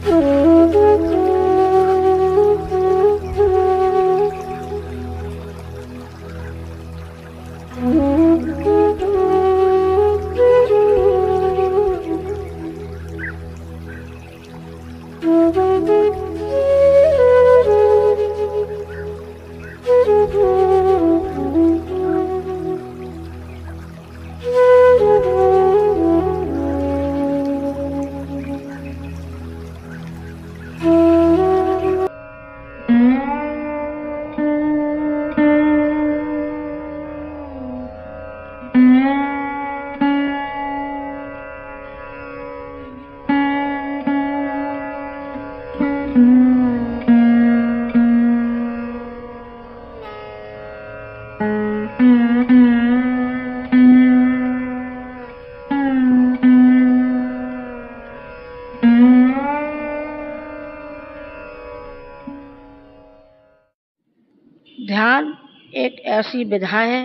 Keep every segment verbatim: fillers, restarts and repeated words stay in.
ध्यान एक ऐसी विधा है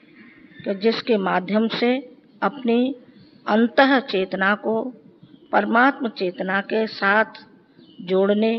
कि जिसके माध्यम से अपनी अंतः चेतना को परमात्म चेतना के साथ जोड़ने,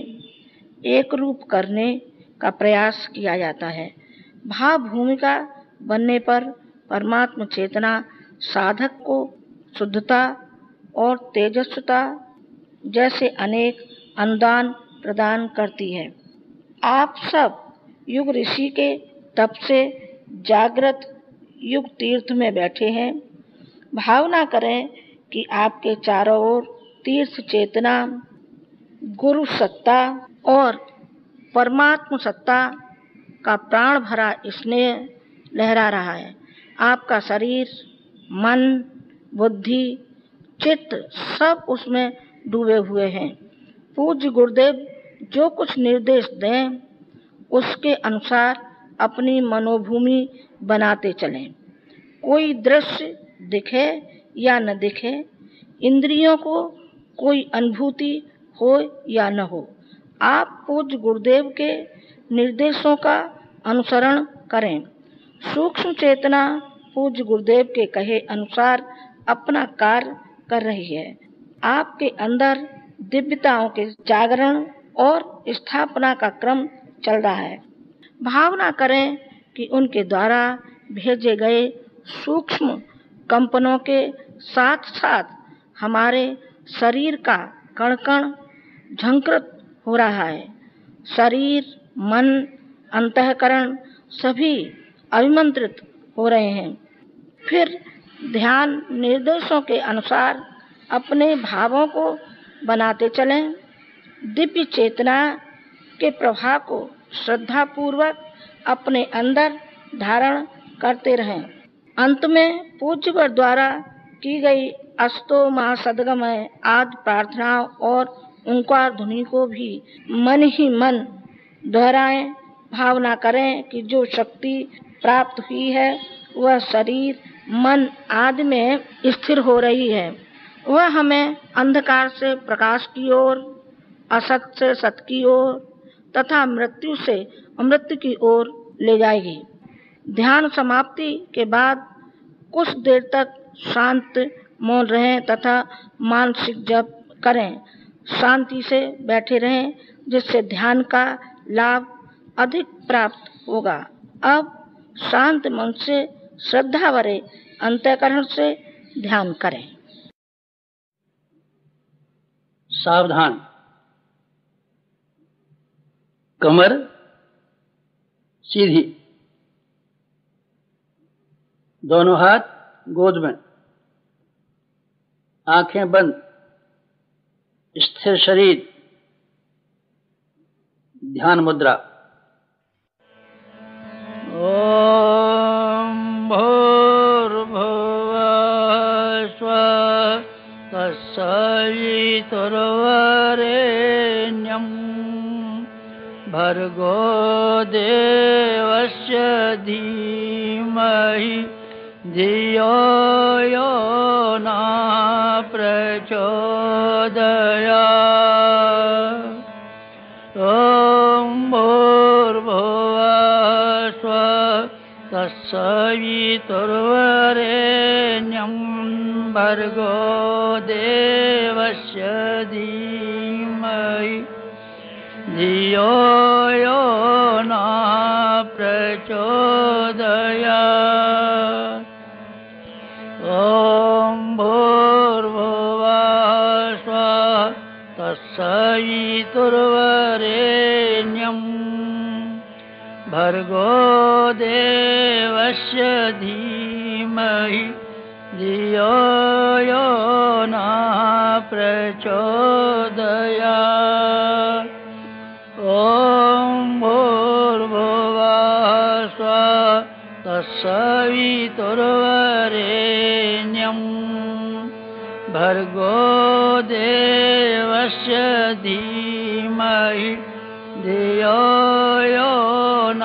एक रूप करने का प्रयास किया जाता है। भाव भूमिका बनने पर परमात्म चेतना साधक को शुद्धता और तेजस्विता जैसे अनेक अनुदान प्रदान करती है। आप सब युग ऋषि के तप से जागृत युग तीर्थ में बैठे हैं। भावना करें कि आपके चारों ओर तीर्थ चेतना, गुरु सत्ता और परमात्म सत्ता का प्राण भरा स्नेह लहरा रहा है। आपका शरीर, मन, बुद्धि, चित्त सब उसमें डूबे हुए हैं। पूज्य गुरुदेव जो कुछ निर्देश दें उसके अनुसार अपनी मनोभूमि बनाते चलें। कोई दृश्य दिखे या न दिखे, इंद्रियों को कोई अनुभूति हो या न हो, आप पूज्य गुरुदेव के निर्देशों का अनुसरण करें। सूक्ष्म चेतना पूज्य गुरुदेव के कहे अनुसार अपना कार्य कर रही है। आपके अंदर दिव्यताओं के जागरण और स्थापना का क्रम चल रहा है। भावना करें कि उनके द्वारा भेजे गए सूक्ष्म कंपनों के साथ साथ हमारे शरीर का कण कण झंकृत हो रहा है। शरीर, मन, अंतःकरण सभी अभिमंत्रित हो रहे हैं। फिर ध्यान निर्देशों के अनुसार अपने भावों को बनाते चलें। दिव्य चेतना के प्रभाव को श्रद्धा पूर्वक अपने अंदर धारण करते रहें। अंत में पूज्यवर द्वारा की गई अस्तो मा सद्गमय आदि प्रार्थनाओं और ओंकार ध्वनि को भी मन ही मन दोहराएं। भावना करें कि जो शक्ति प्राप्त हुई है वह शरीर, मन आदि में स्थिर हो रही है। वह हमें अंधकार से प्रकाश की ओर, असत से सत की ओर तथा मृत्यु से अमृत की ओर ले जाएगी। ध्यान समाप्ति के बाद कुछ देर तक शांत मौन रहें तथा मानसिक जप करें। शांति से बैठे रहें जिससे ध्यान का लाभ अधिक प्राप्त होगा। अब शांत मन से श्रद्धा भरे अंतःकरण से ध्यान करें। सावधान। कमर सीधी, दोनों हाथ गोद में, आंखें बंद, स्थिर शरीर, ध्यान मुद्रा। ओम भूर्भुवः स्वः तत्सवितुर्वरेण्यं भर्गो देवस्य धीमहि धियो यो न प्रचोदयात्। ओम भूर्भुवः स्वः तत्सवितुर्वरेण्यं भर्गो देवस्य धीमहि धीमहि धियो यो न प्रचोदयात्। ॐ भूर्भुवः स्वः तत्सवितुर्वरेण्यं भर्गो देवस्य धीमहि धियो यो न प्रचोदयात्। ॐ भूर्भुवः स्वः तत्सवितुर्वरेण्यं भर्गो देवस्य धीमहि धियो यो न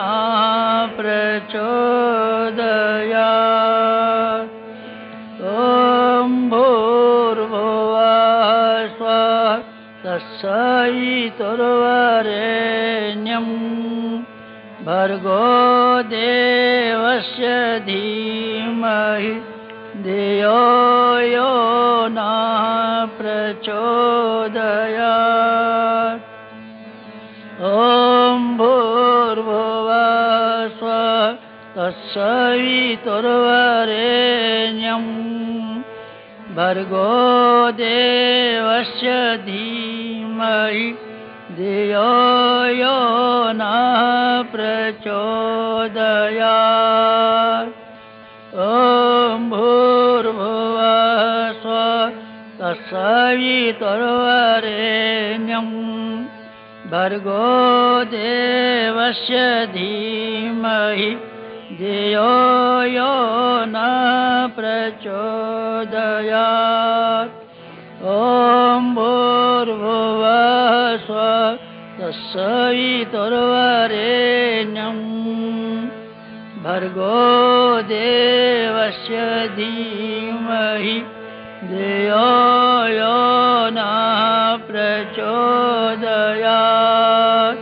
प्रचोदयात्। ॐ भूर्भुवः स्वः तत्सवितुर्वरेण्यं भर्गो देवस्य धीमहि धियो यो न प्रचोदयात्। ॐ भूर्भुवः स्वः तत्सवितुर्वरेण्यं भर्गो देवस्य धीमहि धियो यो न प्रचोदयात्। ॐ भूर्भुवः स्वः तत्सवितुर्वरेण्यं भर्गो देवस्य धीमहि धियो यो न प्रचोदयात्। ॐ भूर्भुवः स्वः तत्सवितुर्वरेण्यं भर्गो देवस्य धीमहि धियो यो न प्रचोदयात्।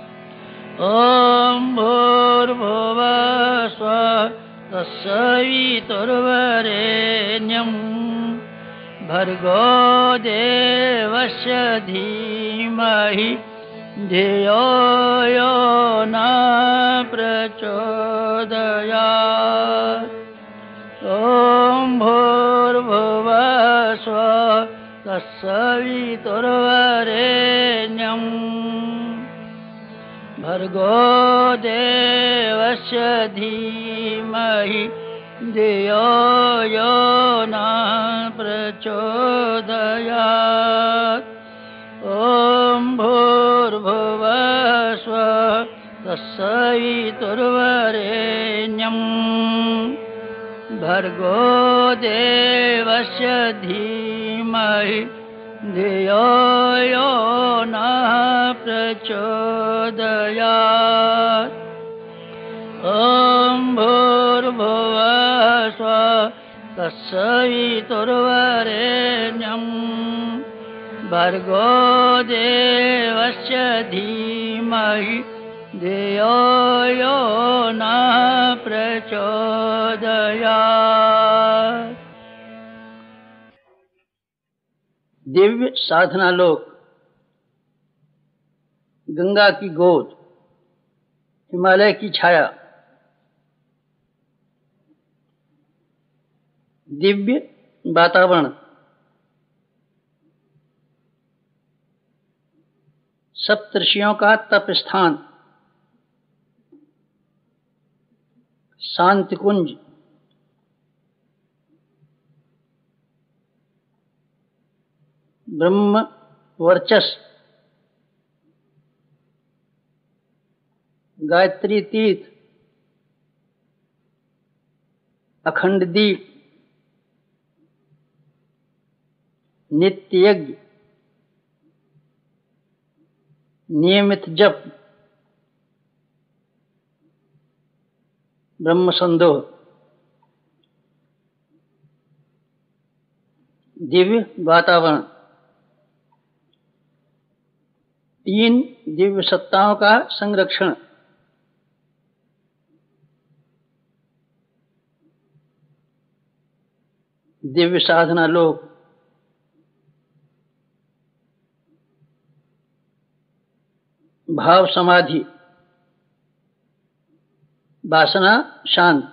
ॐ भूर्भुवः स्वः तत्सवितुर्वरेण्यं भर्गो देवस्य धीमहि धियो यो न प्रचोदयात्। ॐ भूर्भुवः स्वः तत्सवितुर्वरेण्यं भर्गो देवस्य धीमहि धियो यो न प्रचोदयात्। ॐ भूर्भुवः स्वः तत्सवितुर्वरेण्यं भर्गो देवस्य धीमहि धियो यो न प्रचोदयात्। ॐ भूर्भुवः स्वः तत्सवितुर्वरेण्यं भर्गो देवस्य धीमहि धियो यो न प्रचोदयात्। दिव्य साधना लोक, गंगा की गोद, हिमालय की छाया, दिव्य वातावरण, सप्तऋषियों का तप स्थान, शांति कुंज, ब्रह्म वर्चस्व, गायत्री तीर्थ, अखंड दीप, नित्य यज्ञ, नियमित जप, ब्रह्म संदोह, दिव्य वातावरण, तीन दिव्य सत्ताओं का संरक्षण, दिव्य साधना लोक, भाव समाधि, वासना शांत,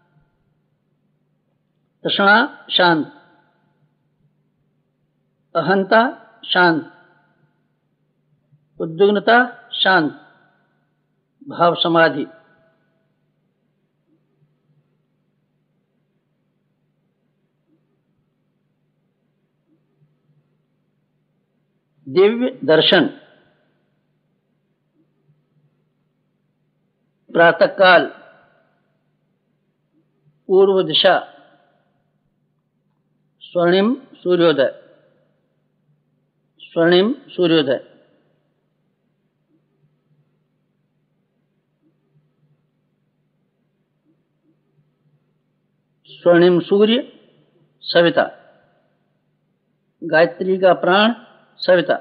तृष्णा शांत, अहंता शांत, उद्विग्नता शांत, भाव समाधि। दिव्य दर्शन, प्रातःकाल, पूर्व दिशा, स्वर्णिम सूर्योदय, स्वर्णिम सूर्योदय। स्वर्णिम सूर्य सविता, गायत्री का प्राण सविता।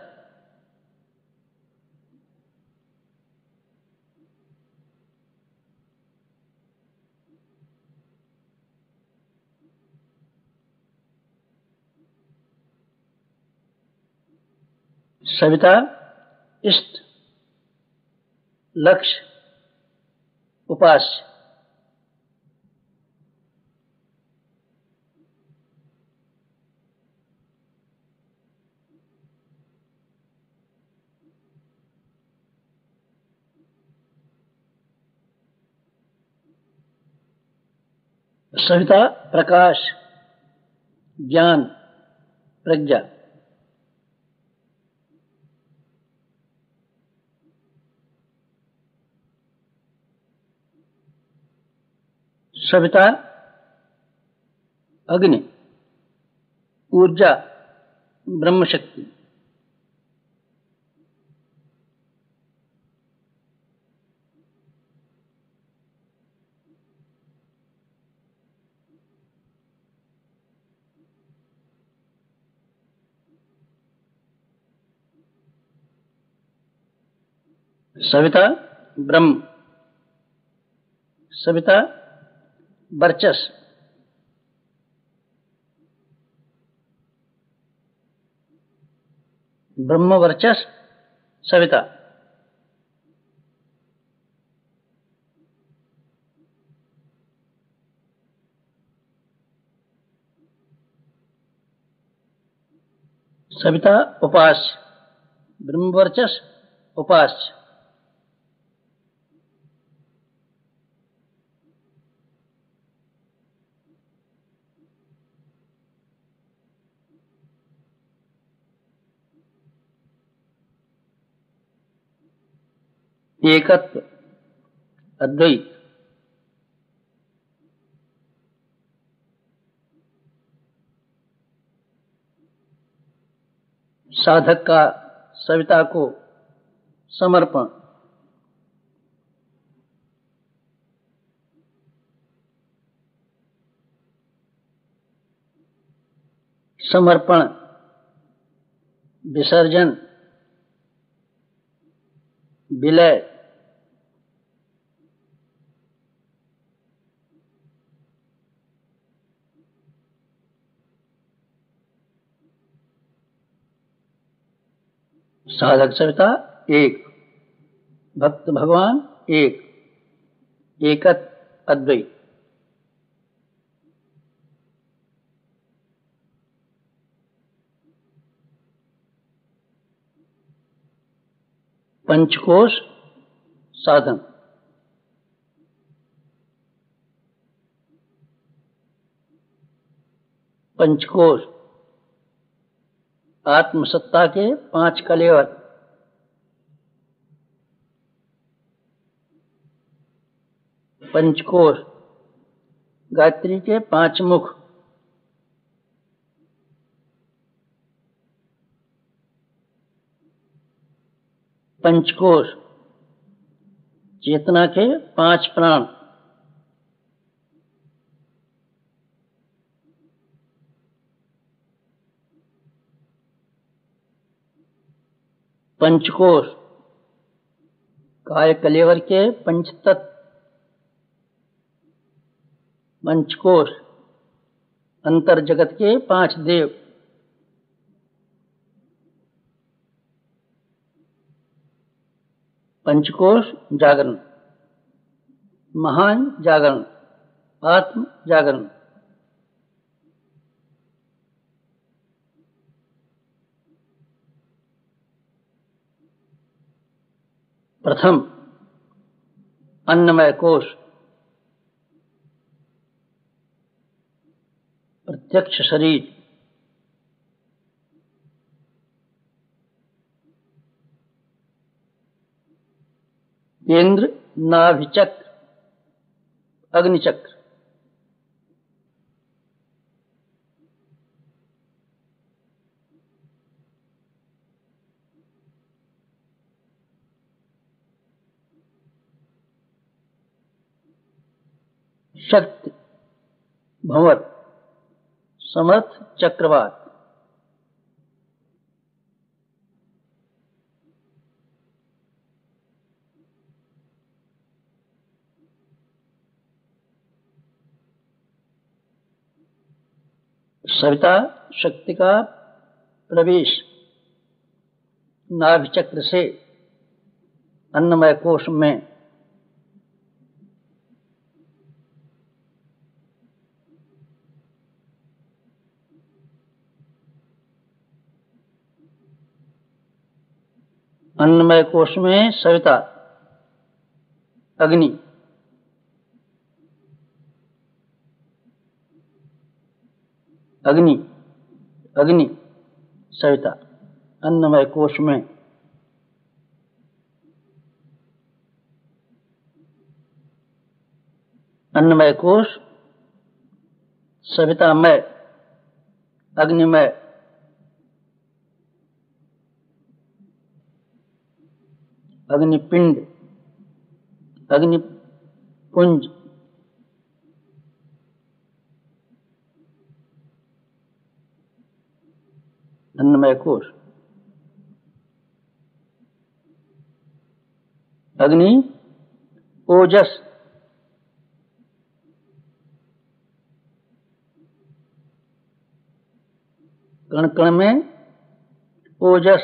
सविता इष्ट, लक्ष्य, उपास्य। सविता प्रकाश, ज्ञान, प्रज्ञा। सविता अग्नि, ऊर्जा, ब्रह्म शक्ति। सविता ब्रह्म, सविता वर्चस्व, ब्रह्म वर्चस्व सविता। सविता उपास्य, ब्रह्म वर्चस्व उपास्य। एकत्व, अद्वैत। साधक का सविता को समर्पण। समर्पण, विसर्जन, विलय। साधक सविता एक, भक्त भगवान एक, एकत्व अद्वैत। पंचकोश साधन। पंचकोश आत्मसत्ता के पांच कलेवर। पंचकोश गायत्री के पांच मुख। पंचकोश चेतना के पांच प्राण। पंचकोश काय कलेवर के पंचतत्व। पंचकोश अंतर जगत के पांच देव। पंचकोश जागरण, महान जागरण, आत्म जागरण। प्रथम अन्नमय कोश, प्रत्यक्ष शरीर, केंद्र नाभिचक्र, अग्निचक्र। शक्ति भंवर, समर्थ चक्रवात। सविता शक्ति का प्रवेश नाभिचक्र से अन्नमय कोश में। अन्नमय कोश में सविता अग्नि, अग्नि अग्नि सविता अन्नमय कोश में। अन्नमय कोश सवितामय, अग्निमय, अग्निपिंड, अग्निपुंज। अन्नमय कोश अग्नि ओजस, कण कण में ओजस,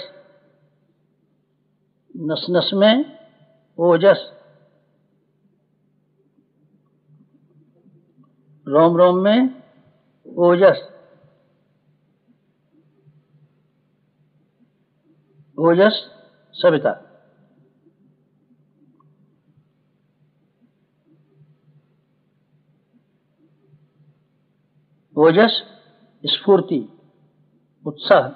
नस नस में ओजस, रोम रोम में ओजस। ओजस सविता। ओजस स्फूर्ति, उत्साह।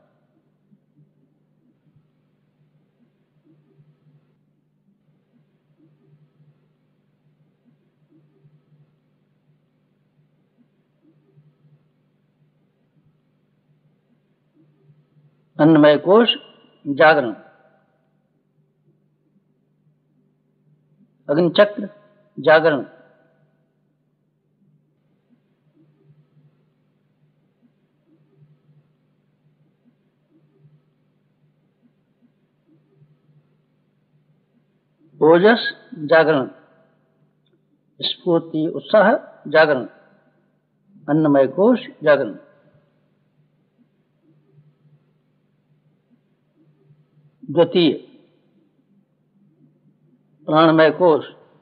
अन्नमय कोश जागरण, अग्निचक्र जागरण। ओजस जागरण, स्फूर्ति उत्साह जागरण, अन्नमय कोश जागरण। द्वितीय प्राणमय कोश,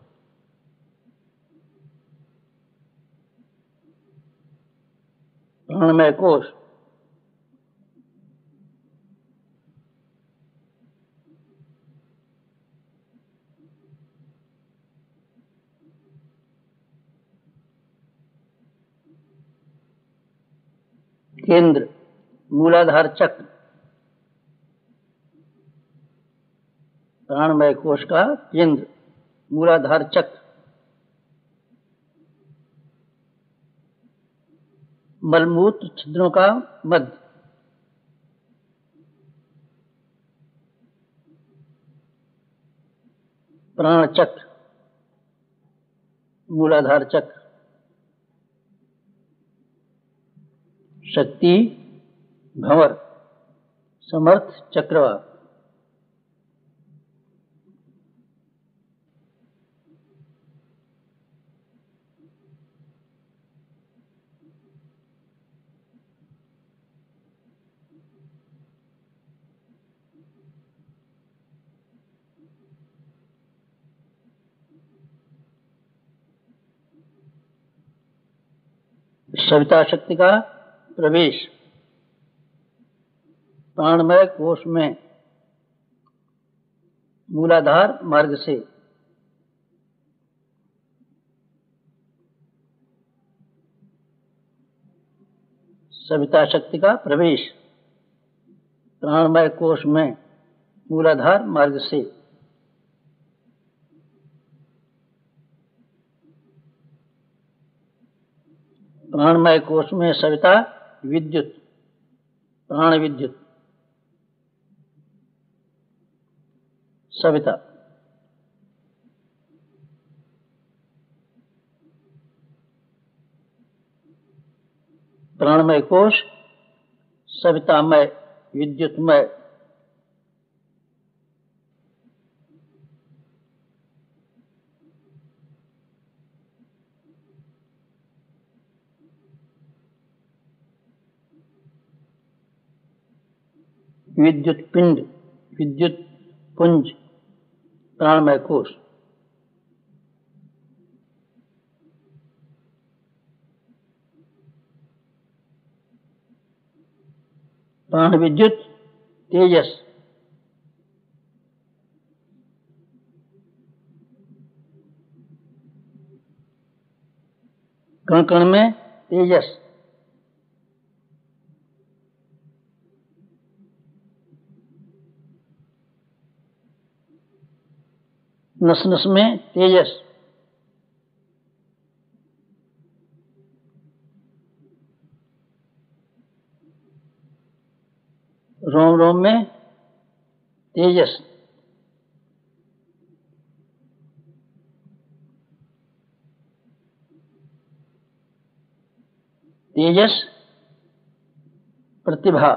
प्राणमय कोश केंद्र मूलाधार चक्र, प्राणमय कोश का केंद्र मूलाधार चक्र। मलमूत्र छिद्रों का मध्य, प्राण चक्र मूलाधार चक्र। शक्ति भंवर, समर्थ चक्रवात। सविता शक्ति का प्रवेश प्राणमय कोश में मूलाधार मार्ग से सविता शक्ति का प्रवेश प्राणमय कोश में मूलाधार मार्ग से प्राणमय कोश में सविता विद्युत प्राण विद्युत सविता प्राणमय कोश सवितामय विद्युतमय विद्युत पिंड विद्युत पुंज प्राणमय कोश प्राण विद्युत तेजस कण कण में तेजस नस नस में तेजस रोम रोम में तेजस तेजस प्रतिभा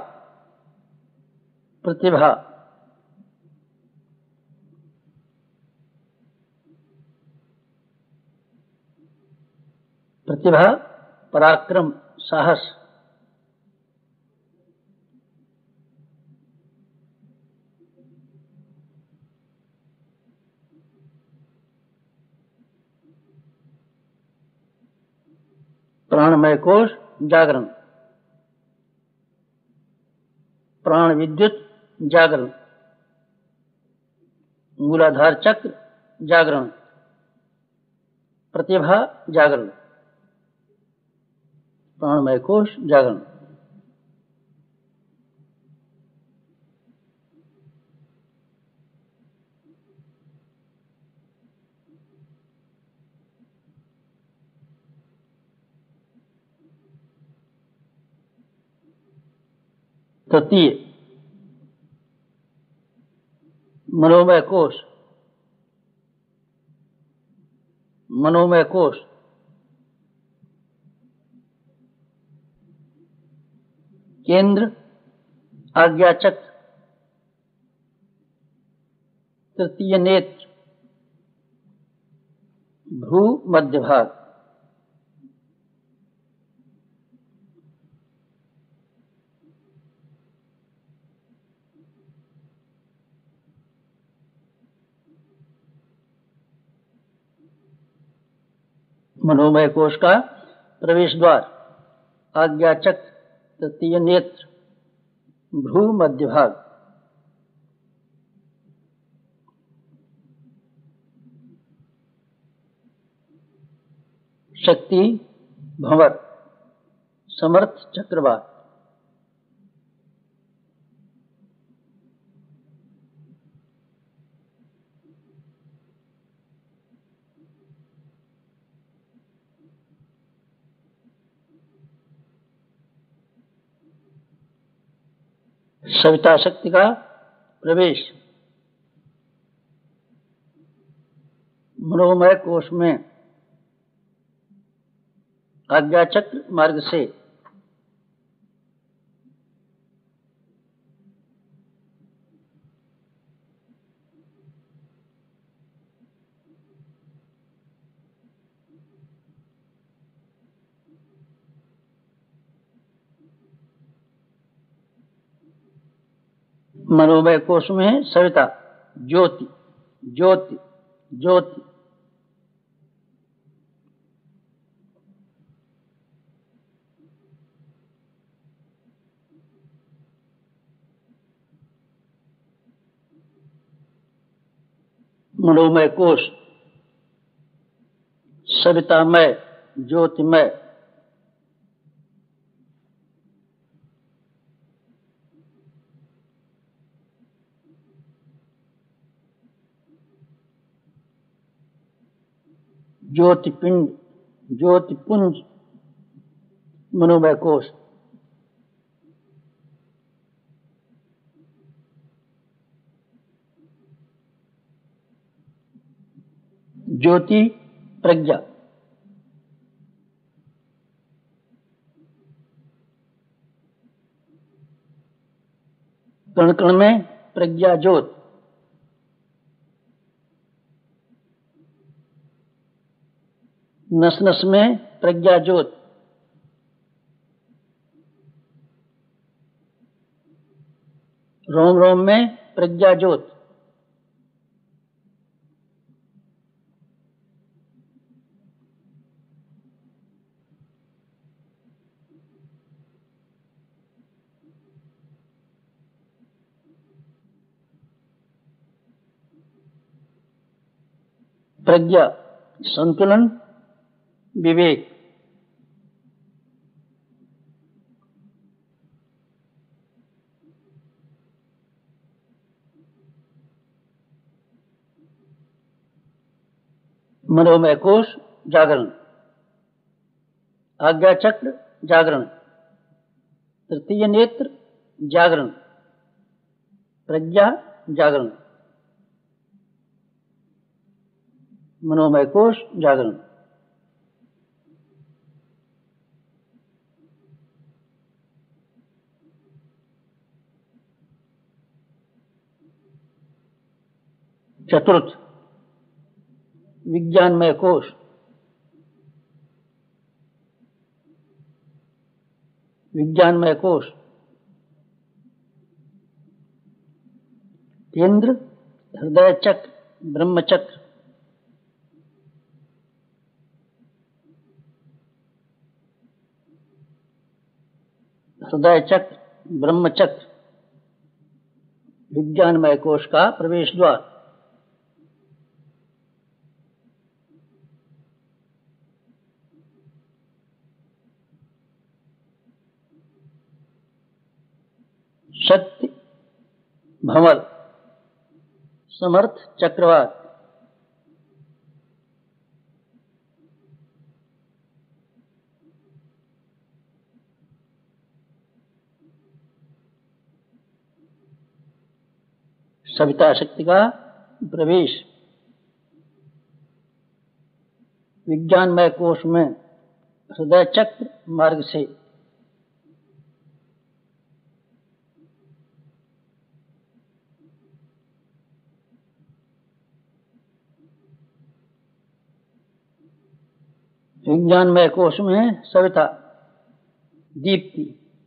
प्रतिभा प्रतिभा पराक्रम साहस प्राणमय कोश जागरण प्राण विद्युत जागरण मूलाधार चक्र जागरण प्रतिभा जागरण प्राणमय कोश जागरण तृतीय मनोमय कोश मनोमय कोश केंद्र आज्ञा चक्र तृतीय नेत्र भ्रू मध्य भाग मनोमय कोश का प्रवेश द्वार आज्ञा चक्र तृतीय नेत्र भ्रू मध्य भाग शक्ति भंवर समर्थ चक्रवात सविता शक्ति का प्रवेश मनोमय कोश में आज्ञा चक्र मार्ग से मनोमय कोश में सविता ज्योति ज्योति ज्योति मनोमय कोश, सवितामय, ज्योतिमय। ज्योतिपिंड, ज्योतिपुंज, मनोमय कोश। ज्योति प्रज्ञा, कण कण में प्रज्ञा ज्योत, नस नस में प्रज्ञा ज्योत, रोम रोम में प्रज्ञा ज्योत, प्रज्ञा संतुलन, विवेक। मनोमय कोश जागरण, आज्ञा चक्र जागरण, तृतीय नेत्र जागरण, प्रज्ञा जागरण, मनोमय कोश जागरण। चतुर्थ विज्ञानमय कोश, विज्ञानमय कोश, केंद्र हृदय चक्र, ब्रह्म चक्र, हृदय चक्र, ब्रह्म चक्र, विज्ञानमय कोश का प्रवेश द्वार। शक्ति भंवर, समर्थ चक्रवात, सविता शक्ति का प्रवेश विज्ञानमय कोश में हृदय चक्र मार्ग से। विज्ञानमय कोश में सविता दीप्ति,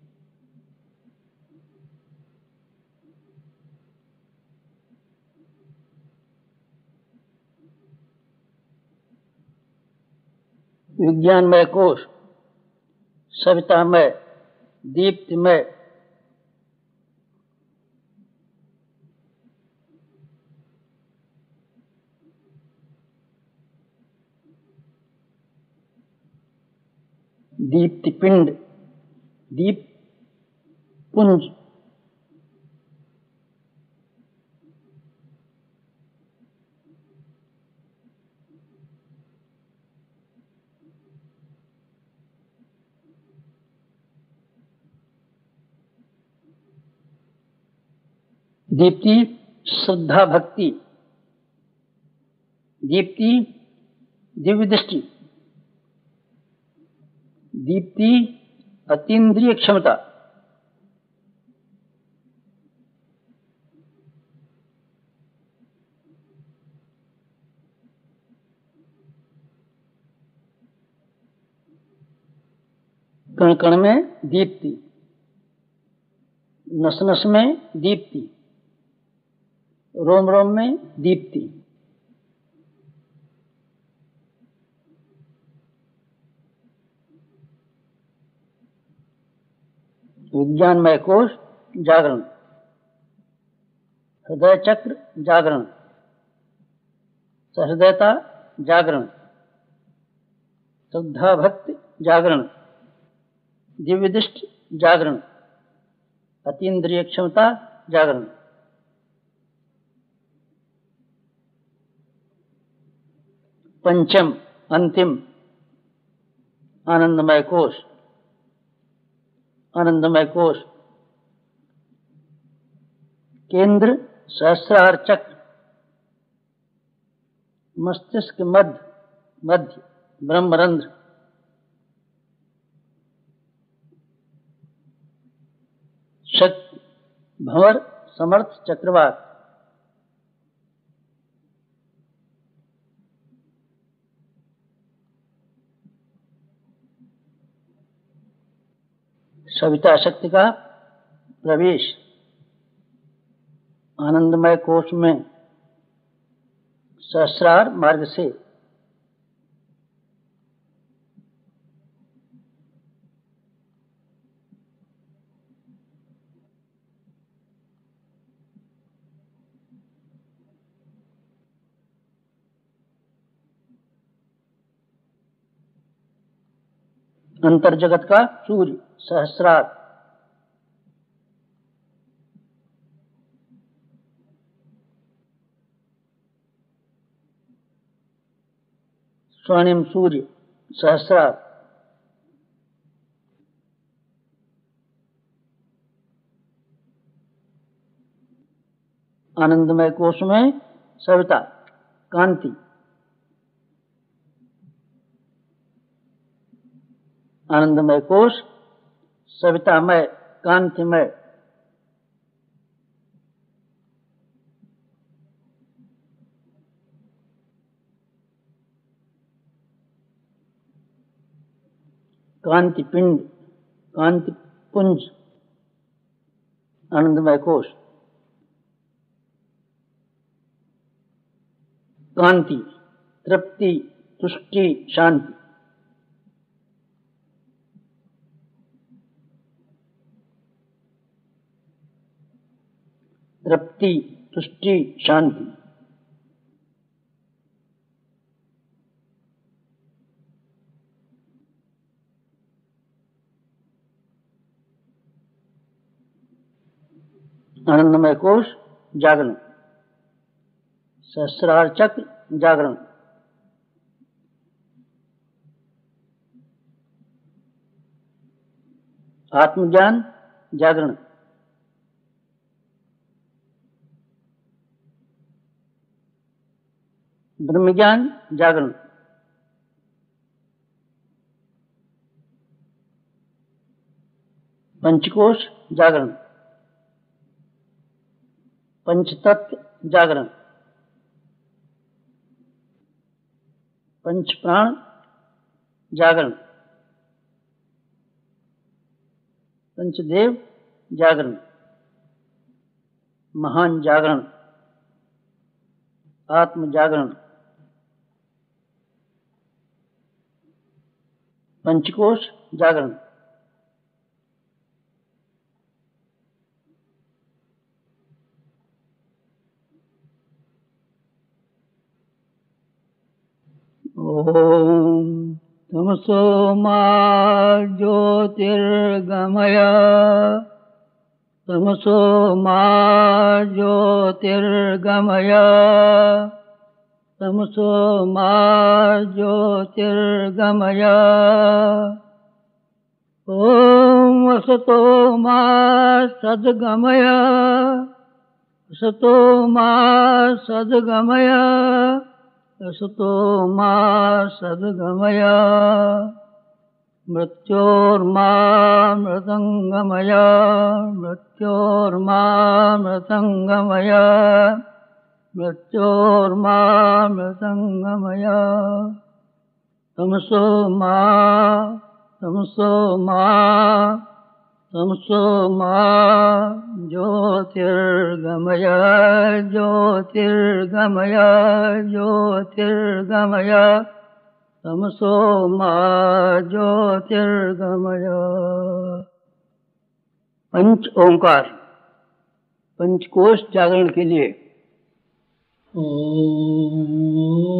विज्ञानमय कोश सवितामय, दीप्तिमय, दीप्तिपिंड, दीप पुंज, दीप्ति श्रद्धा भक्ति, दीप्ति दिव्य दृष्टि, दीप्ति अतीन्द्रिय क्षमता, कण कण में दीप्ति, नस नस में दीप्ति, रोम रोम में दीप्ति। विज्ञानमय कोश जागरण, हृदय चक्र जागरण, सहृदयता जागरण, श्रद्धा भक्ति जागरण, दिव्य दृष्टि जागरण, अतीन्द्रिय क्षमता जागरण। पंचम अंतिम आनंदमय कोश, आनंदमय कोश केंद्र सहस्रार चक्र, मस्तिष्क मध्य मध्य ब्रह्मरंध्र, शक्ति भंवर समर्थ चक्रवात, सविता शक्ति का प्रवेश आनंदमय कोश में सहस्रार मार्ग से। अंतर जगत का सूर्य सहस्रार, स्वर्णिम सूर्य सहस्रार, आनंदमय कोश में सविता कांति, आनंदमय कोश सवितामय कांतिमय, कांति पिंड कांति पुंज आनंदमय कोश, कांति तृप्ति तुष्टि शांति, तृप्ति तुष्टि शांति, आनंदमय कोश जागरण, सहस्रार चक्र जागरण, आत्मज्ञान जागरण, ब्रह्मज्ञान जागरण, पंचकोश जागरण, पंचतत्व जागरण, पंच प्राण जागरण, पंचदेव जागरण, महान जागरण, आत्म जागरण, पंचकोश जागरण, ओम तमसो मा ज्योतिर्गमय, तमसो मा ज्योतिर्गमय, तमसो मा ज्योतिर्गमय, ओम असतो मा सद्गमय, असतो मा सद्गमय, असतो मा सद्गमय, मृत्योर्मा मृतंगमय, मृत्योर्मा मृतंगमय, मृत्योर्मा मृतंगमय, तमसो मा तमसो मा तमसो मा ज्योतिर्गमय, ज्योतिर्गमय, ज्योतिर्गमय, तमसो मा ज्योतिर्गमय। पंच ओंकार पंचकोश जागरण के लिए। ओम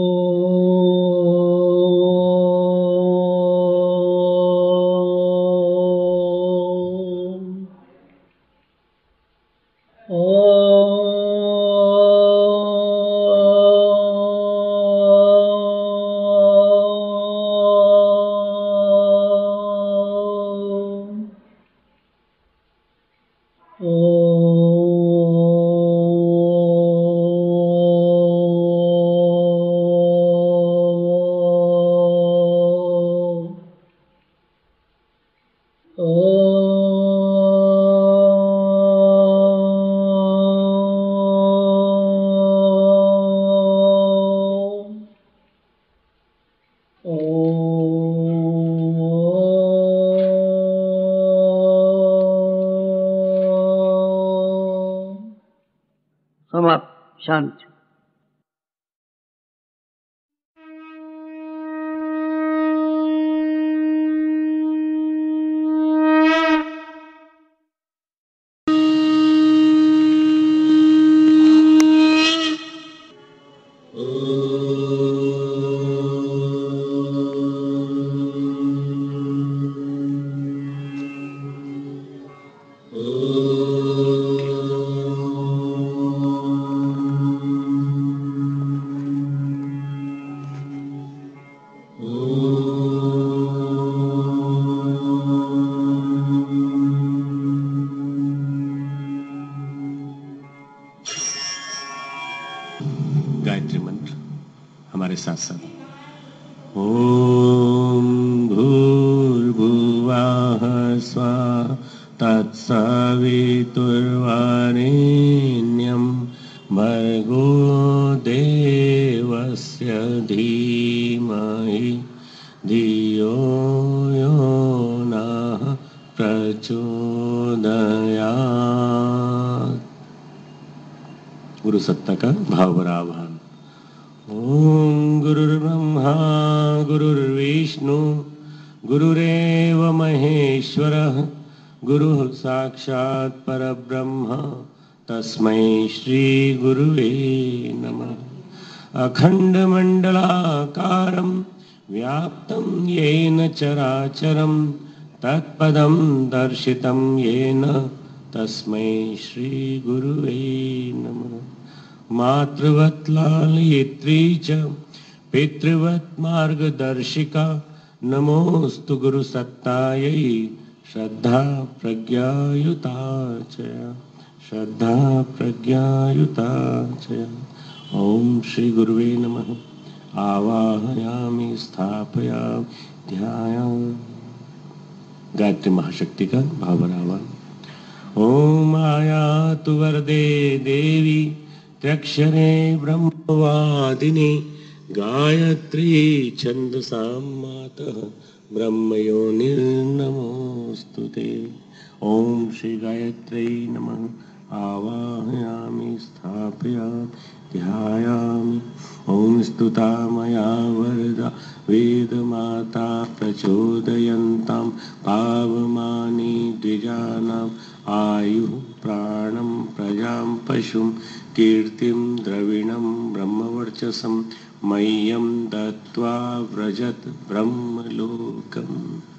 शांति। गायत्री मंत्र हमारे साथ साथ। ओम भूर्भुवः स्वः तत्सवितुर्वरेण्यं भर्गो देवस्य धीमहि धियो यो नः प्रचोदयात्। गुरु सत्ता का भाव आह्वान। ओम गुरुर्ब्रह्मा गुरुर्विष्णु गुरुरेव महेश्वरः गुरुः साक्षात् परब्रह्म तस्मै श्री गुरुवे नमः। अखंडमंडलाकारं व्याप्तं येन चराचरं तत्पदं दर्शितं येन तस्मै श्री गुरुवे नमः। मातृवत् लालयित्री च पितृवत् मार्गदर्शिका नमोस्तु गुरुसत्तायै श्रद्धा प्रज्ञायुता च श्रद्धा प्रज्ञायुता च। ओम श्री गुरुवे नमः। आवाहयामि स्थापयामि ध्यायामि। गायत्री महाशक्ति का भावनावान। ओम आयातु वरदे देवी त्र्यक्षरे ब्रह्मवादिनी गायत्री छंदसां मातः ब्रह्मयोनिर्नमोस्तुते। ओम श्री गायत्री नमः। आवाहयामि स्थापयामि ध्यायामि। ओम स्तुता मया वरदा वेदमाता प्रचोदयन्तां पावमानि द्विजानाम् आयुः प्राणं प्रजां पशुं कीर्तिं द्रविणं ब्रह्मवर्चसं मह्यं दत्त्वा व्रजत ब्रह्मलोकम्।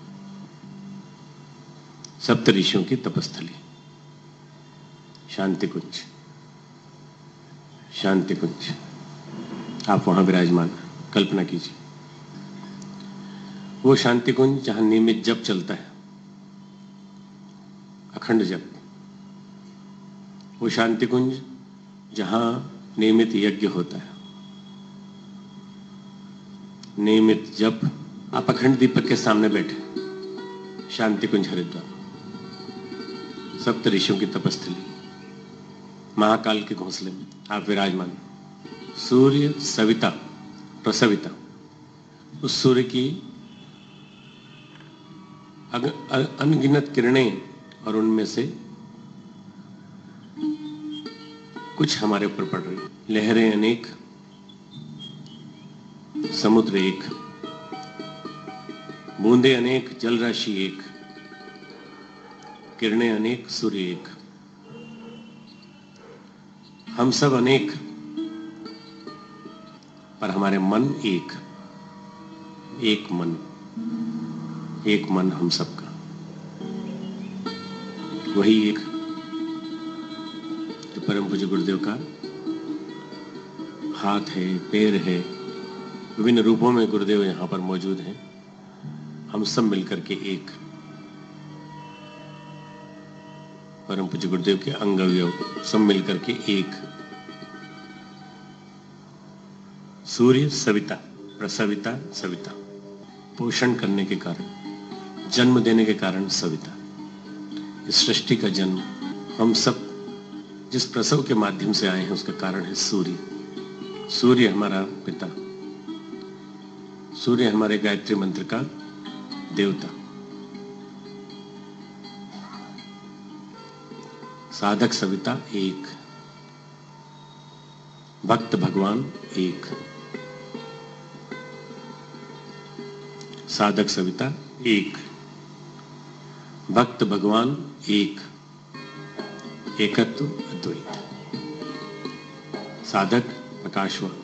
सप्त ऋषियों की तपस्थली शांति कुंज। शांति कुंज आप वहां विराजमान कल्पना कीजिए। वो शांति कुंज जहां नियमित जप चलता है, अखंड जप। वो शांति कुंज जहां नियमित यज्ञ होता है, नियमित जप। आप अखंड दीपक के सामने बैठे, शांति कुंज हरिद्वार। सप्त ऋषियों की तपस्थली, महाकाल के घोंसले में आप विराजमान। सूर्य सविता प्रसविता, उस सूर्य की अनगिनत किरणें और उनमें से कुछ हमारे ऊपर पड़ रही। लहरें अनेक, समुद्र एक, बूंदे अनेक, जल राशि एक, किरणें अनेक, सूर्य एक। हम सब अनेक, पर हमारे मन एक। एक मन, एक मन हम सबका। वही एक तो परम पूज्य गुरुदेव का हाथ है, पैर है। विभिन्न रूपों में गुरुदेव यहाँ पर मौजूद हैं। हम सब मिलकर के एक परम पूज्य गुरुदेव के अंग अवयव सब मिलकर के एक। सूर्य सविता प्रसविता सविता, पोषण करने के कारण, जन्म देने के कारण सविता। इस सृष्टि का जन्म हम सब जिस प्रसव के माध्यम से आए हैं उसका कारण है सूर्य। सूर्य हमारा पिता, सूर्य हमारे गायत्री मंत्र का देवता। साधक सविता एक। भक्त भगवान एक, साधक सविता एक, भक्त भगवान एक, एकत्व अद्वैत, साधक प्रकाशवान,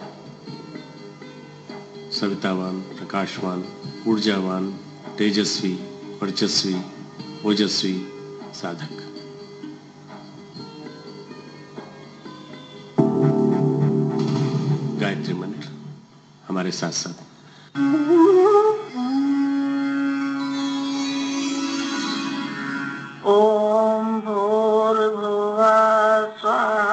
सवितावान, प्रकाशवान, ऊर्जावान, तेजस्वी, वर्चस्वी, ओजस्वी साधक। गायत्री मंत्र हमारे साथ साथ। ओम भूर्भुवः स्वः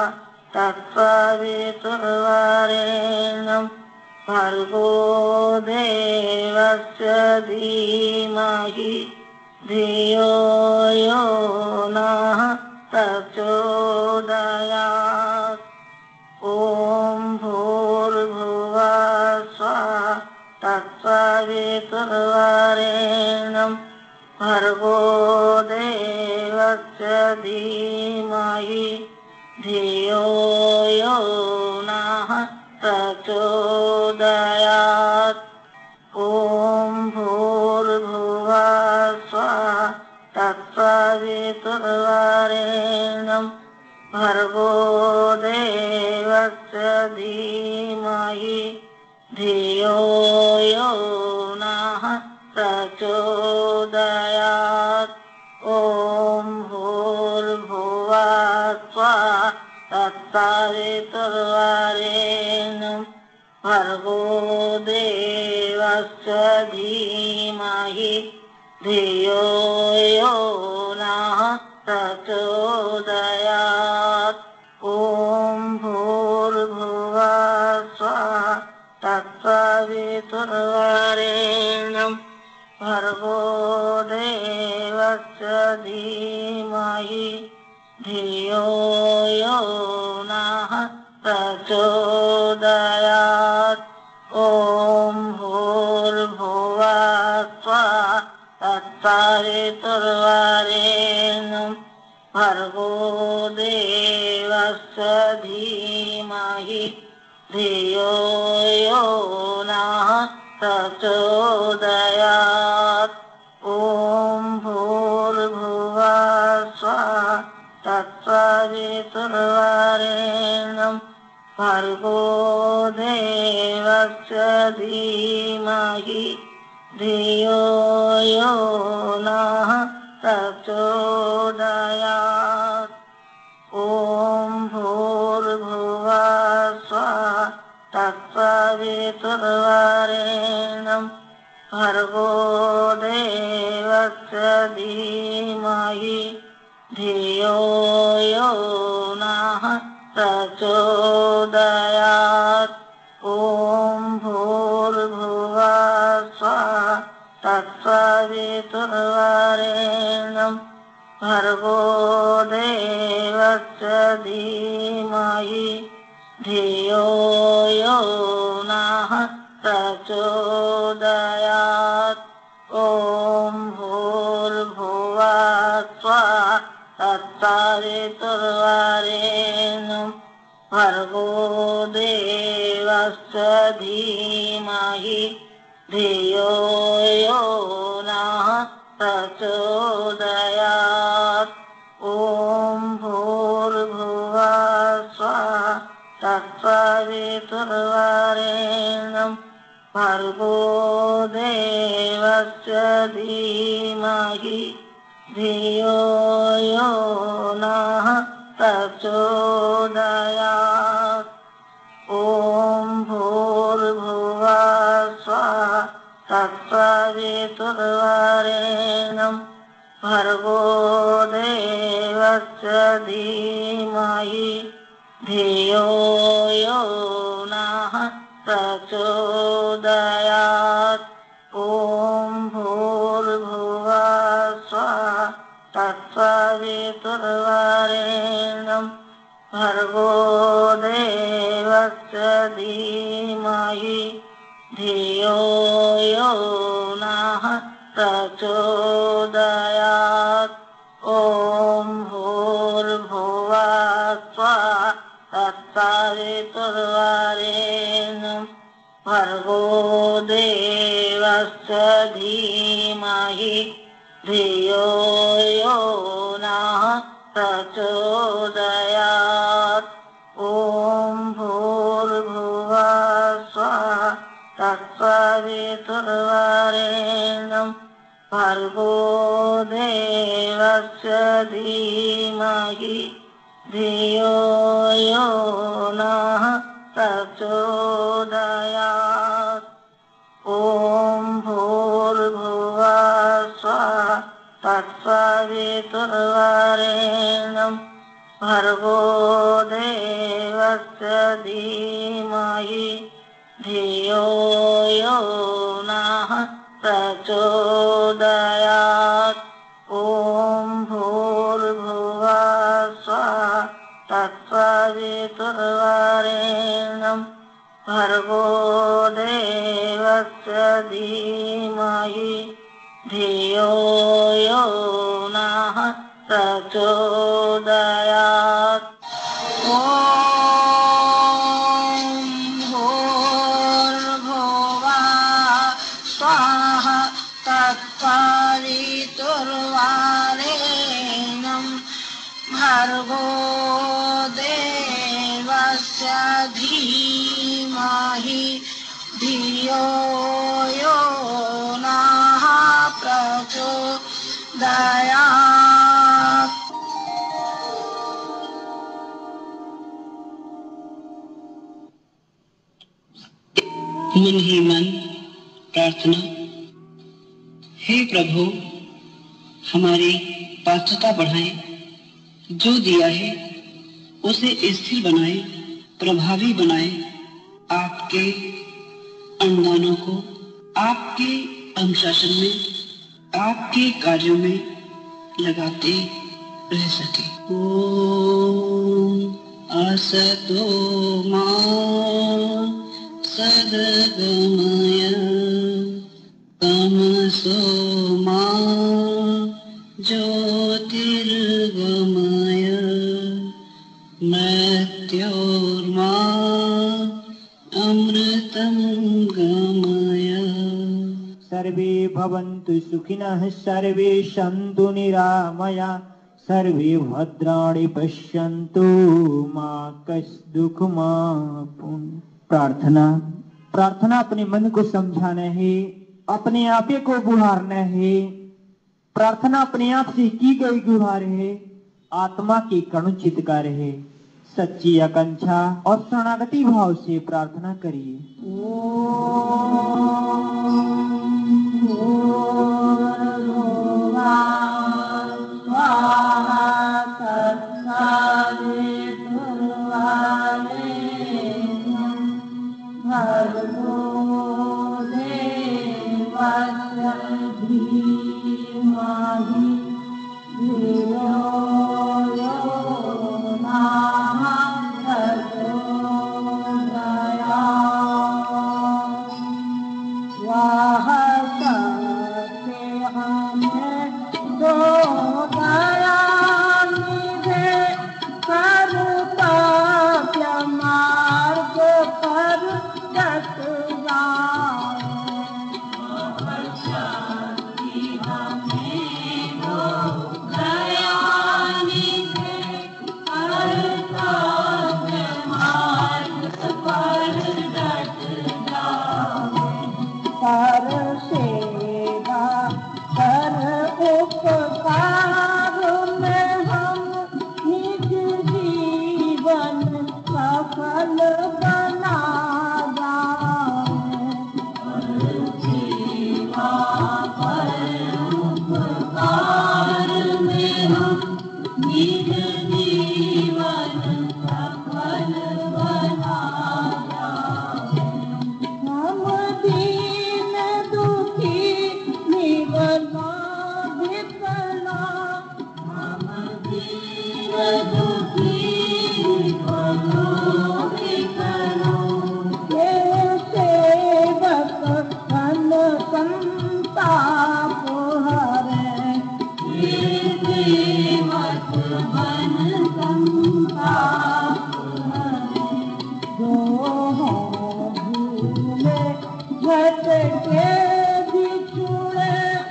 तत्सवितुर्वरेण्यं भर्गो देवस्य धीमहि धियो यो नः प्रचोदयात्। ओम भूर्भुवः स्वः तत्सवितुर्वरेण्यं भर्गो देवस्य धीमहि धियो यो नः प्रचोदयात्। ओम भूर्भुवः स्वः तत्सवितुर्वरेण्यं भर्गो देवस्य धीमहि धियो यो नः प्रचोदयात्। ओम भूर्भुवः स्वः तत्सवितुर्वरेण्यं भर्गो देवस्य धीमहि धियो यो नः प्रचोदयात्। ओम भूर्भुवः स्वः तत्सवितुर्वरेण्यं भर्गो देवस्य धीमहि धियो यो नः प्रचोदयात्। ओम भूर्भुवः स्वः तत्सवितुर्वरेण्यं भर्गो देवस्य धीमहि धियो यो नः प्रचोदयात्। ओम भूर्भुवः स्वः तत्सवितुर्वरेण्यं भर्गो देवस्य धीमहि धियो यो नः प्रचोदयात्। ओम भूर्भुवः स्वः तत्सवितुर्वरेण्यं भर्गो देवस्य धीमहि धियो यो नः प्रचोदयात्। ओम भूर्भुवः स्वः तत्सवितुर्वरेण्यं भर्गो देवस्य धीमहि धियो यो नः प्रचोदयात्। ओम भूर्भुवः स्वः तत्सवितुर्वरेण्यं भर्गो देवस्य धीमहि धियो यो नः प्रचोदयात्। ओम भूर्भुवः स्वः तत्सवितुर्वरेण्यं भर्गो देवस्य धीमहि धियो यो नः प्रचोदयात्। ओम भूर्भुवः स्वः तत्सवितुर्वरेण्यं भर्गो देवस्य धीमहि धियो यो नः प्रचोदयात्। ओम भूर्भुवः स्वः तत्सवितुर्वरेण्यं भर्गो देवस्य धीमहि धियो यो नः प्रचोदयात्। ओम भूर्भुवः स्वः तत्सवितुर्वरेण्यं तत्सवितुर्वरेण्यं भर्गो देवस्य धीमहि धियो यो नः प्रचोदयात्। ॐ भूर्भुवः स्वः तत्सवितुर्वरेण्यं भर्गो देवस्य धीमहि धियो यो नः प्रचोदयात्। ॐ भूर्भुवः स्वः तत्सवितुर्वरेण्यं भर्गो देवस्य धीमहि धियो यो नः प्रचोदयात्। ॐ भूर्भुवः स्वः तत्सवितुर्वरेण्यं भर्गो देवस्य धीमहि धियो यो नः प्रचोदयात्। ॐ भूर्भुवः स्वः तत्सवितुर्वरेण्यं भर्गो देवस्य धीमहि धियो यो नः प्रचोदयात्। मन ही मन प्रार्थना। हे प्रभु, हमारी पात्रता बढ़ाएं, जो दिया है उसे स्थिर बनाए, प्रभावी बनाए। आपके अनुदानों को आपके अनुशासन में, आपके कार्यों में लगाते रह सके। ओम असतो मा सद्गमय तमसो मा ज्योतिर्गमय मृत्योर्मा अमृतं गमय। सर्वे भवन्तु सुखिनः, सर्वे सन्तु निरामया, सर्वे भद्राणि पश्यन्तु मा कश्चित् दुःखमाप्नुयात्। प्रार्थना। प्रार्थना अपने मन को समझाना है, अपने आप को गुहारना है। प्रार्थना अपने आप से की गई गुहार है, आत्मा की कणुचितकार है। सच्ची आकांक्षा और शरणागति भाव से प्रार्थना करिए। मार्ग पर भटके बिछुड़े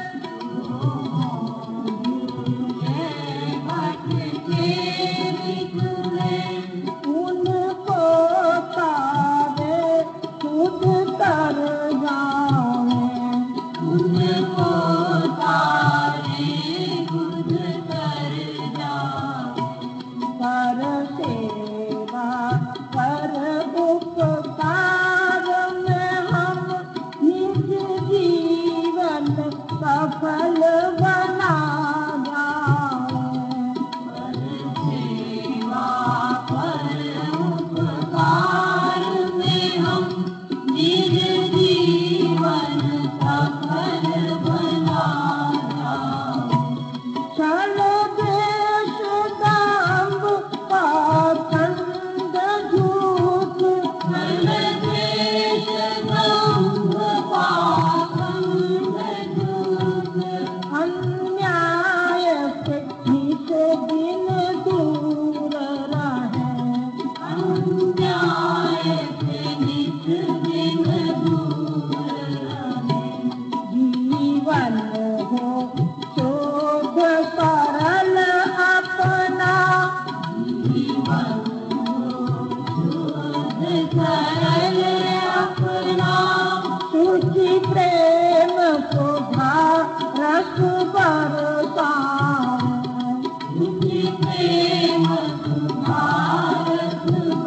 भटके बिछुड़े उनको तारे खुद कर जाए उनको तारे खुद कर जाए कर सेवा कर उपकार में हम निज जीवन सफल बना जाए कर सेवा कर उपकार में हम निज जीवन सफल बना जाए चल देश दाम पाखंड झूठ चल देश दाम पाखंड झूठ अन्याय से नित दिन दूर रहे अन्याय से नित दिन दूर रहे जीवन हो शोध सरल अपना जीवन हो शोध सरल अपना शुचि प्रेम को रस बरसाए शुचि प्रेम रस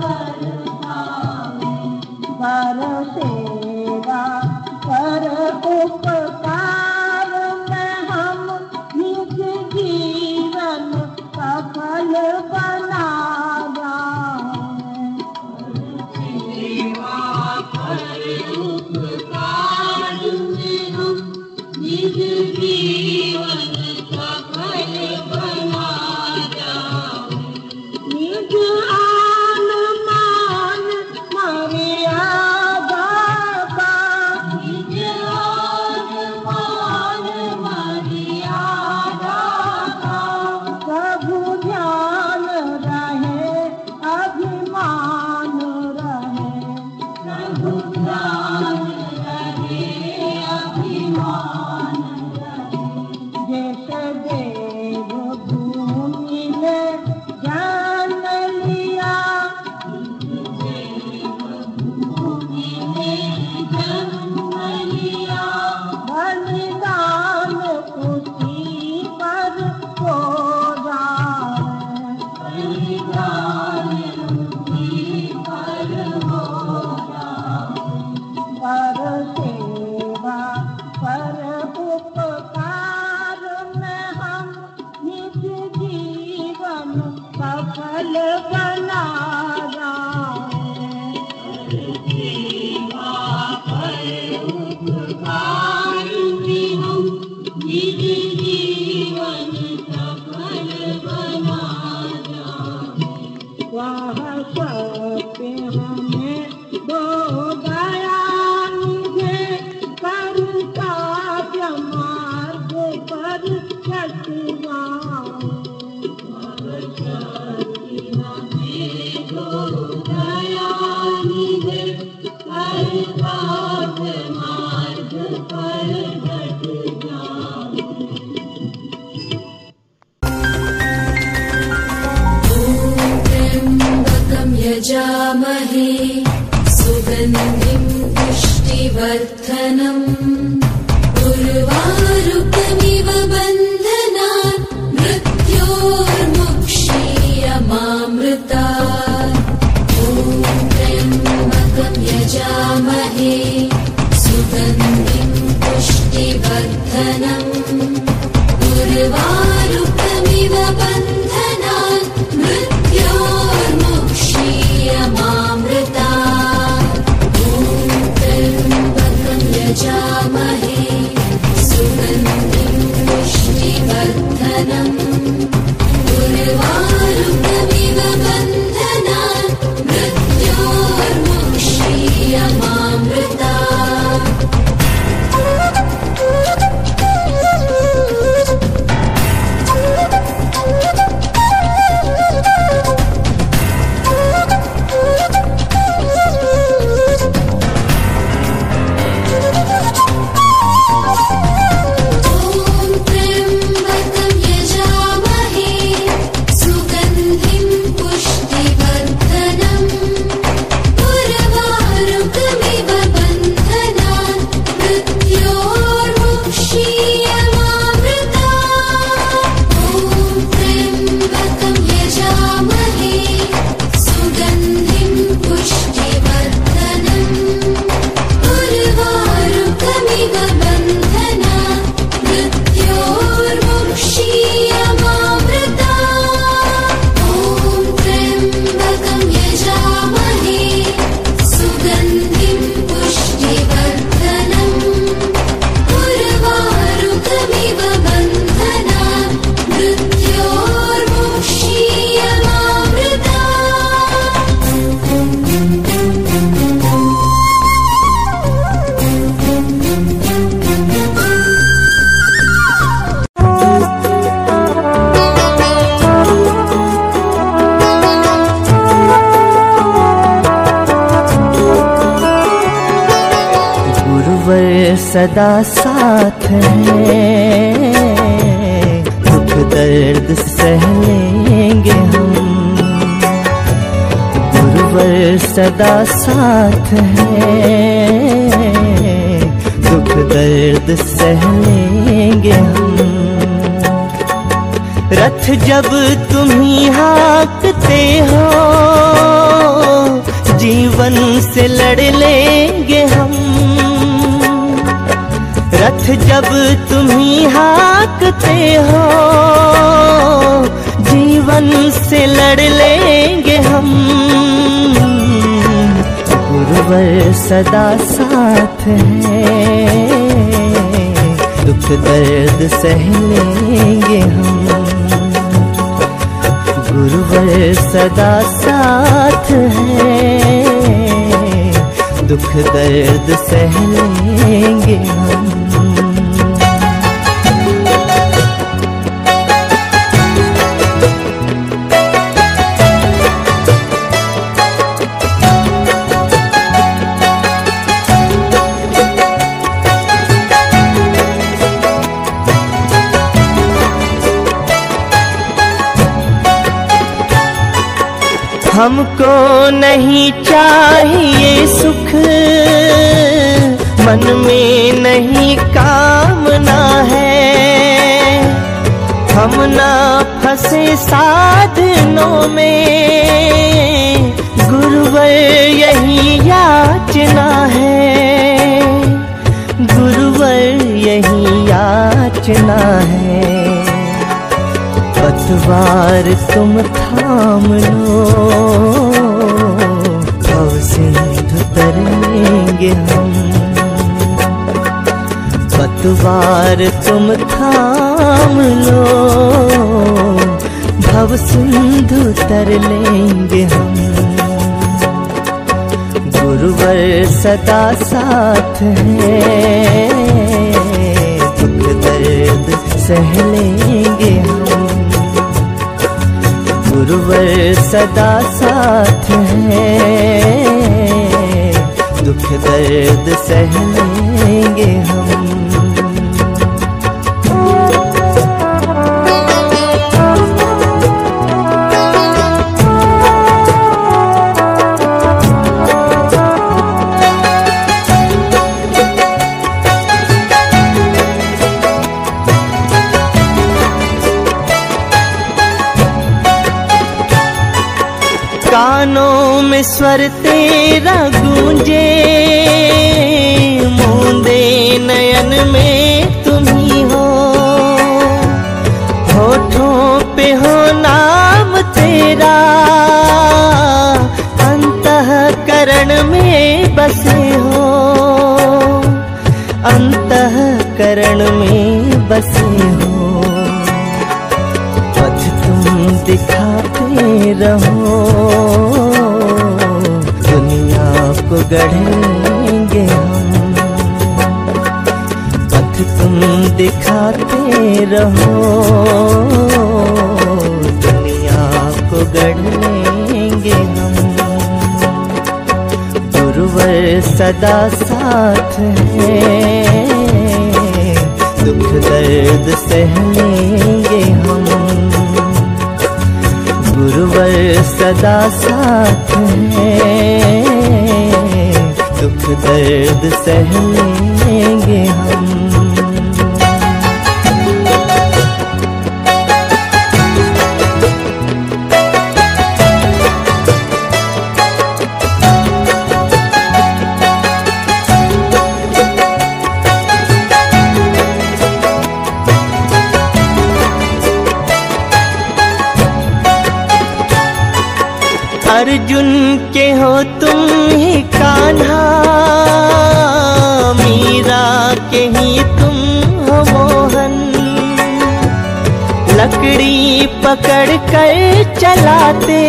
बरसाए कर सेवा कर उपकार में हम निज जीवन सफल बना जाए सेवा कर उपकार में हम निज जीवन सफल बना जाए निज आन मान मर्यादा का निज आन मान मर्यादा का प्रभु ध्यान रहे अभिमान रहे प्रभु ध्यान रहे अभिमान रहे जैसे देव भूमि में जान लिया भूमि में जन्म लिया बलिदान उसी पर हो जाए बलिदान उसी पर हो जाए पर सेवा पर उपकार में हम निज जीवन सफल बना जाए सेवा पर उपकार में हम निज जीवन सफल बना जाए वह सत्य हमें दो दया निधे कर काव्य मार्ग पर चट जाए वह सत्य हमें दो दया निधे कर काव्य मार्ग पर चट जाए त्र्यम्बकं यजामहे सुगन्धिं पुष्टिवर्धनम् उर्वारुकमिव बन्धनान् मृत्योर्मुक्षीयमामृतात् ॐ त्र्यम्बकं यजामहे सुगन्धिं पुष्टिवर्धनम् उर्वारुकमिव बन्धनान् मृत्योर्मुक्षीयमामृतात् ॐ त्र्यम्बकं यजामहे सुगन्धिं पुष्टिवर्धनम् उर्वारुकमिव बन्धनान् मृत्योर्मुक्षीयमामृतात् गुरुवर सदा साथ है, दुख दर्द सह लेंगे हम। गुरुवर सदा साथ है, दुख दर्द सह लेंगे हम। रथ जब तुम ही हाँकते हो, जीवन से लड़ लेंगे हम। रथ जब तुम ही हाँकते हो, जीवन से लड़ लेंगे हम। गुरुवर सदा साथ है, दुख दर्द सह लेंगे हम। गुरुवर सदा साथ है, दुख दर्द सह लेंगे हम। हमको नहीं चाहिए सुख, मन में नहीं कामना है। हम ना फंसे साधनों में, गुरुवर यही याचना है। गुरुवर यही याचना है। पतवार तुम थाम लो, भव सिंधु तर लेंगे हम। पतवार तुम थाम लो, भव सिंधु तर लेंगे हम। गुरुवर सदा साथ है, दुख दर्द सह लेंगे हम। गुरुवर सदा साथ है, दुख दर्द सह लेंगे हम। कानों में स्वर तेरा गूंजे, मूंदे नयन में तुम ही हो। होठों पे हो नाम तेरा, अंतःकरण में बसे हो। अंतःकरण में बसे हो। पथ तुम दिखाते रहो, दुनिया को गढ़ेंगे हम। पथ तुम दिखाते रहो, दुनिया को गढ़ेंगे हम। गुरुवर सदा साथ है, दुख दर्द सह लेंगे हम। गुरुवर सदा साथ है, दुख दर्द सह लेंगे हम। अर्जुन के हो तुम ही कान्हा, मीरा के ही तुम हो मोहन। लकड़ी पकड़ कर चलाते,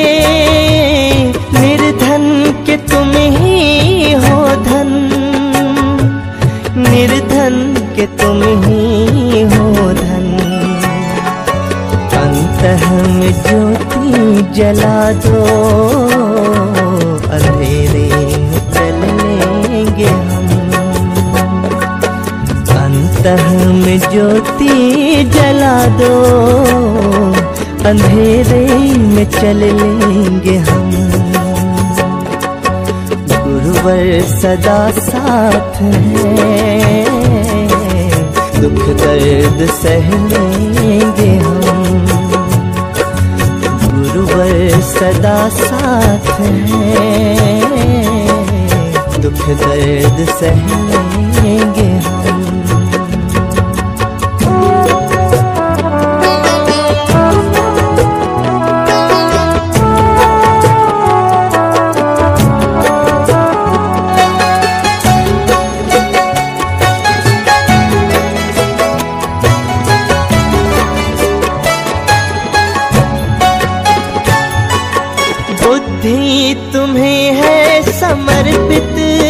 निर्धन के तुम ही हो धन। निर्धन के तुम ही हो धन। अंतः में ज्योति जला दो, अंधेरे में चल लेंगे हम। अंतः में ज्योति जला दो, अंधेरे में चल लेंगे हम। गुरुवर सदा साथ है, दुख दर्द सह लेंगे हम। गुरुवर सदा साथ है, दुख दर्द सह लेंगे हम। बुद्धि तुम्हें है समर्पित,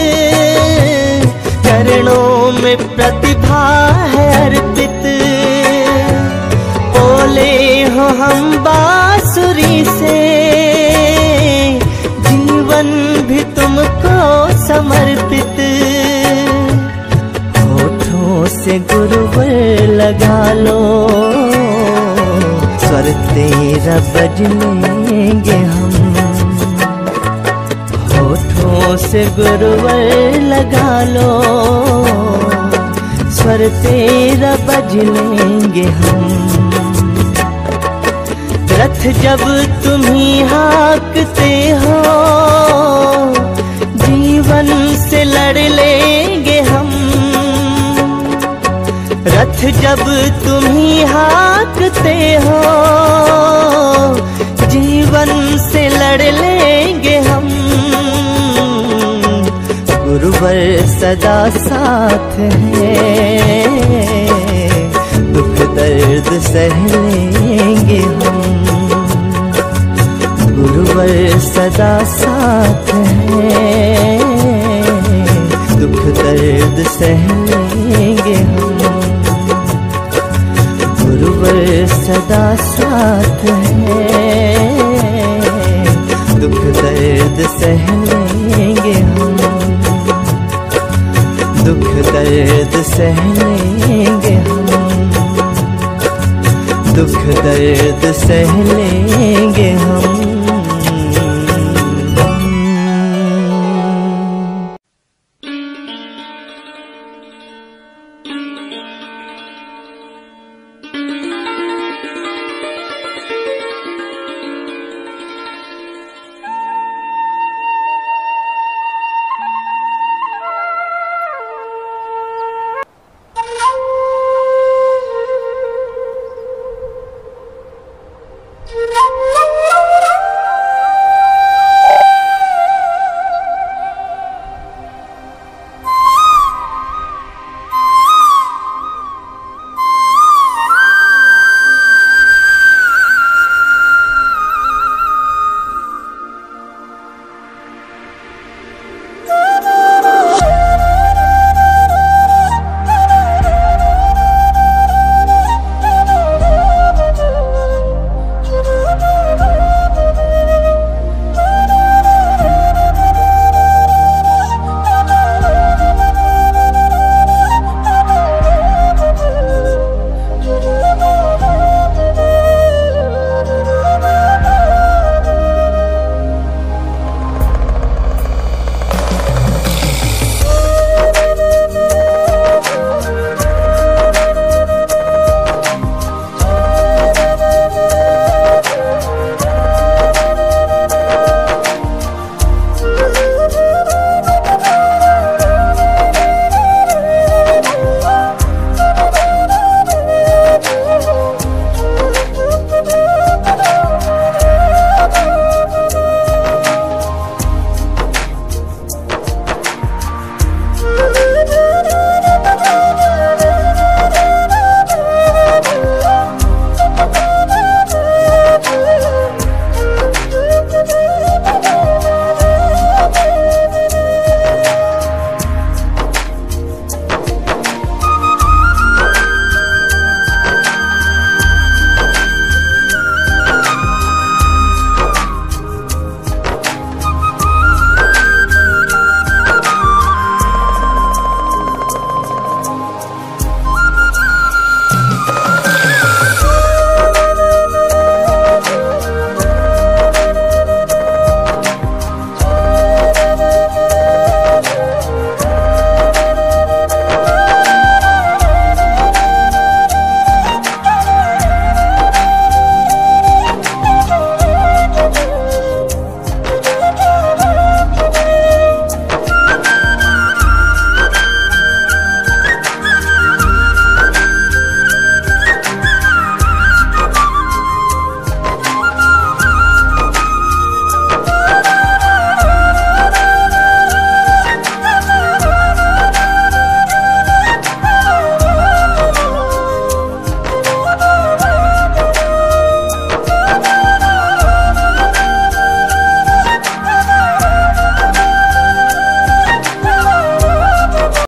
चरणों में प्रतिभा है अर्पित। बोले हो हम बांसुरी से, जीवन भी तुमको समर्पित। होठों से गुरुवर लगा लो, स्वर तेरा बज लेंगे हम। होठों से गुरुवर लगा लो, स्वर तेरा बज लेंगे हम। रथ जब तुम्ही हाँकते हो, जीवन से लड़ लेंगे हम। रथ जब तुम्ही हाँकते हो, जीवन से लड़ लेंगे हम। गुरुवर सदा साथ है, दुख दर्द सह लेंगे हम। गुरुवर सदा साथ है, दुख दर्द सह लेंगे हम। गुरुवर सदा साथ है, दुख दर्द सह लेंगे हम। दुख दर्द सह लेंगे हम, दुख दर्द सह लेंगे हम।